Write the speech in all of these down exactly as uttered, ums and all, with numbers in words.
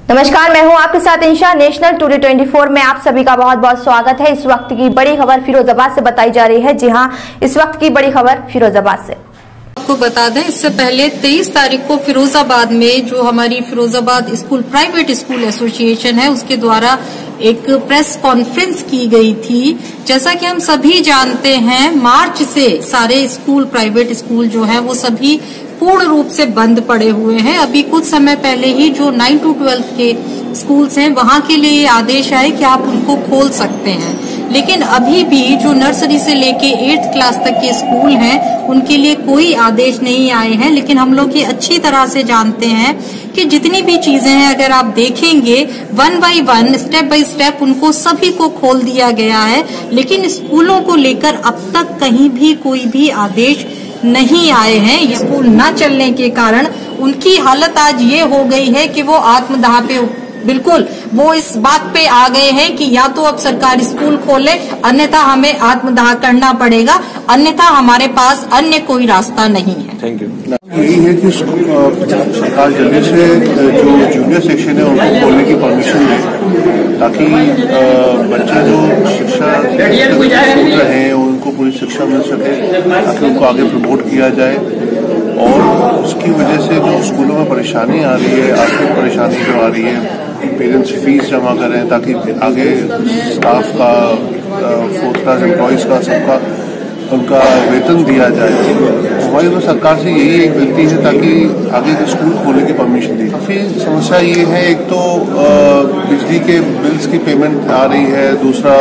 नमस्कार, मैं हूं आपके साथ इंशा। नेशनल टुडे चौबीस में आप सभी का बहुत बहुत स्वागत है। इस वक्त की बड़ी खबर फिरोजाबाद से बताई जा रही है। जी हां, इस वक्त की बड़ी खबर फिरोजाबाद से। आपको बता दें, इससे पहले तेईस तारीख को फिरोजाबाद में जो हमारी Firozabad school private school association है उसके द्वारा एक प्रेस कॉन्फ्रेंस की गई थी। जैसा कि हम सभी जानते हैं, मार्च से सारे स्कूल प्राइवेट स्कूल जो है वो सभी पूर्ण रूप से बंद पड़े हुए हैं। अभी कुछ समय पहले ही जो नाइन टू ट्वेल्थ के स्कूल्स हैं वहां के लिए आदेश आए कि आप उनको खोल सकते हैं, लेकिन अभी भी जो नर्सरी से लेके एट्थ क्लास तक के स्कूल हैं उनके लिए कोई आदेश नहीं आए हैं। लेकिन हम लोग ये अच्छी तरह से जानते हैं कि जितनी भी चीजें हैं, अगर आप देखेंगे one by one, step by step उनको सभी को खोल दिया गया है। लेकिन स्कूलों को लेकर अब तक कहीं भी कोई भी आदेश नहीं आए हैं। स्कूल न चलने के कारण उनकी हालत आज ये हो गई है कि वो आत्मदाह पे बिल्कुल वो इस बात पे आ गए हैं कि या तो अब सरकार स्कूल खोले, अन्यथा हमें आत्मदाह करना पड़ेगा, अन्यथा हमारे पास अन्य कोई रास्ता नहीं है। Thank you. यही है कि सरकार जल्दी से जो जूनियर सेक्शन है उनको खोलने की परमिशन दे, ताकि बच्चे जो शिक्षा सीख रहे हैं उनको पूरी शिक्षा मिल सके, ताकि उनको आगे प्रमोट किया जाए। और उसकी वजह से जो स्कूलों में परेशानी आ रही है, आर्थिक परेशानी जो आ रही है, पेरेंट्स फीस जमा करें ताकि आगे स्टाफ का, फोर्थ क्लास एम्प्लॉयज का, सबका उनका वेतन दिया जाए। हमारी तो सरकार से यही एक विनती है ताकि आगे के स्कूल खोलने की परमिशन दी। काफी समस्या ये है, एक तो बिजली के बिल्स की पेमेंट आ रही है, दूसरा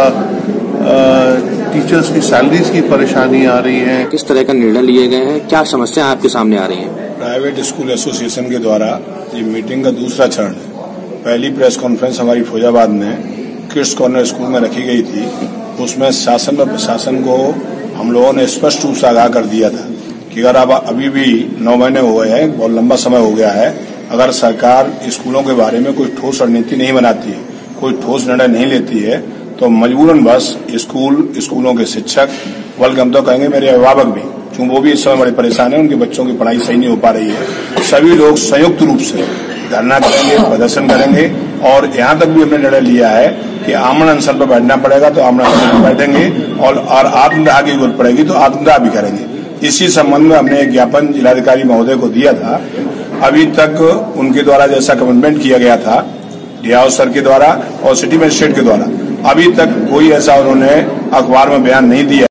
टीचर्स की सैलरीज की परेशानी आ रही है। किस तरह का निर्णय लिए गए हैं, क्या समस्या आपके सामने आ रही है? प्राइवेट स्कूल एसोसिएशन के द्वारा ये मीटिंग का दूसरा चरण है। पहली प्रेस कॉन्फ्रेंस हमारी फिरोजाबाद में किड्स कॉर्नर स्कूल में रखी गई थी। उसमें शासन और प्रशासन को हम लोगों ने स्पष्ट रूप से आगाह कर दिया था कि अगर अब अभी भी नौ महीने हो गए हैं, बहुत लंबा समय हो गया है, अगर सरकार स्कूलों के बारे में कोई ठोस रणनीति नहीं बनाती है, कोई ठोस निर्णय नहीं लेती है, तो मजबूरन बस स्कूल, स्कूलों के शिक्षक, बल्कि हम तो कहेंगे मेरे अभिभावक भी, क्योंकि वो भी इस समय बड़े परेशान है, उनके बच्चों की पढ़ाई सही नहीं हो पा रही है, सभी लोग संयुक्त रूप से धरना करेंगे, प्रदर्शन करेंगे। और यहाँ तक भी हमने निर्णय लिया है कि आमरण अनशन पर बैठना पड़ेगा तो आमरण अनशन पर बैठेंगे, और, और आत्मदाह की जरूरत पड़ेगी तो आत्मदाह भी करेंगे। इसी संबंध में हमने एक ज्ञापन जिलाधिकारी महोदय को दिया था। अभी तक उनके द्वारा जैसा कमिटमेंट किया गया था डी हाउस सर के द्वारा और सिटी मजिस्ट्रेट के द्वारा, अभी तक कोई ऐसा उन्होंने अखबार में बयान नहीं दिया।